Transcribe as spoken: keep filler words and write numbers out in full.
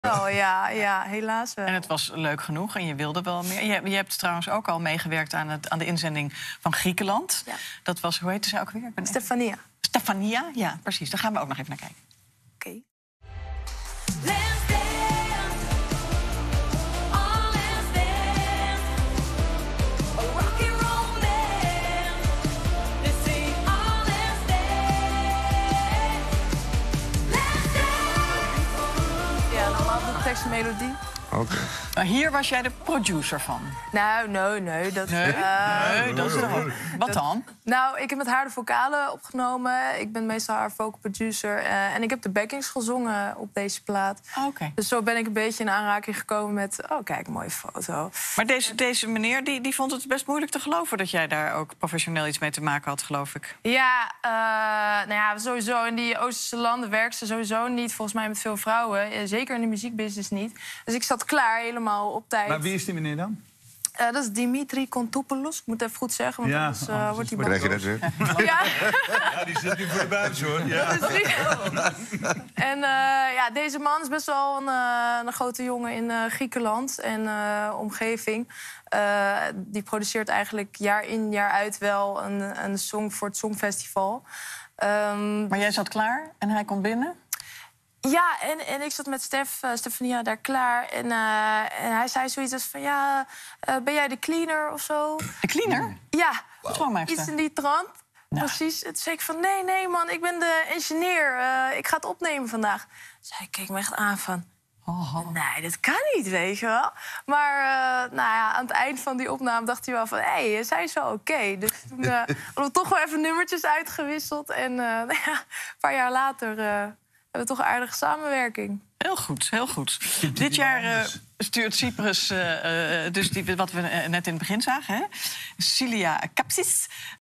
Oh ja, ja, helaas wel. En het was leuk genoeg en je wilde wel meer. Je, je hebt trouwens ook al meegewerkt aan, het, aan de inzending van Griekenland. Ja. Dat was, hoe heette ze ook weer? Ik ben Stefania. Even... Stefania, ja, precies. Daar gaan we ook nog even naar kijken. Oké. Okay. Tekst en melodie. Okay. Maar hier was jij de producer van? Nou, nee, nee. Dat, nee? Uh, nee, dat is toch ook... Wat dan? Nou, ik heb met haar de vocalen opgenomen. Ik ben meestal haar vocal producer. Uh, en ik heb de backings gezongen op deze plaat. Oh, okay. Dus zo ben ik een beetje in aanraking gekomen met... oh, kijk, een mooie foto. Maar deze, deze meneer die, die vond het best moeilijk te geloven... dat jij daar ook professioneel iets mee te maken had, geloof ik. Ja, uh, nou ja, sowieso in die Oosterse landen werkt ze sowieso niet. Volgens mij met veel vrouwen. Zeker in de muziekbusiness niet. Dus ik zat klaar, helemaal op tijd. Maar wie is die meneer dan? Uh, dat is Dimitri Kontopoulos. Ik moet even goed zeggen, want ja. anders uh, oh, wordt hij boos. Krijg je dat weer? Ja. Ja, die zit nu voor de buis, hoor. Ja. En uh, ja, deze man is best wel een, uh, een grote jongen in uh, Griekenland en uh, omgeving. Uh, die produceert eigenlijk jaar in, jaar uit wel een, een song voor het Songfestival. Um, maar jij zat klaar en hij komt binnen? Ja, en, en ik zat met Stef, uh, Stefania daar klaar. En, uh, en hij zei zoiets als van, ja, uh, ben jij de cleaner of zo? De cleaner? Ja, wow. Iets in die trant. Nou. Precies. En toen zei ik van, nee, nee, man, ik ben de engineer. Uh, ik ga het opnemen vandaag. Dus hij keek me echt aan van... Oh. Nee, dat kan niet, weet je wel. Maar uh, nou ja, aan het eind van die opname dacht hij wel van... hé, hey, zij is wel oké. Okay. Dus toen uh, hadden we toch wel even nummertjes uitgewisseld. En uh, nou ja, een paar jaar later... Uh, we hebben toch een aardige samenwerking. Heel goed, heel goed. Dit jaar uh, stuurt Cyprus, uh, uh, dus die, wat we net in het begin zagen... Hè? Cilia Kapsis,